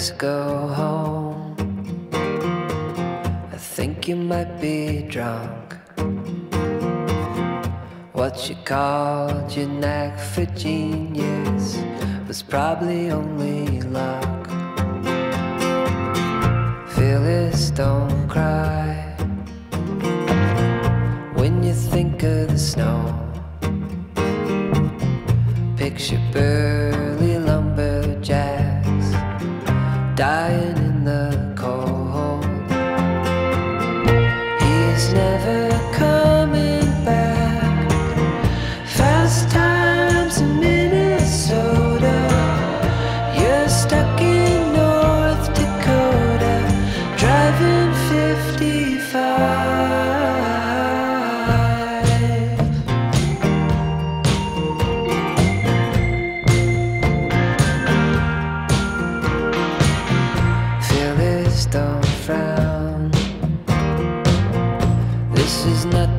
Let's go home. I think you might be drunk. What you called your knack for genius was probably only luck. Phyllis, don't cry when you think of the snow. Picture burly lumberjacks dying in the cold. He's never coming back. Fast times in Minnesota. You're stuck in North Dakota, driving 55. Phyllis, don't frown. This is not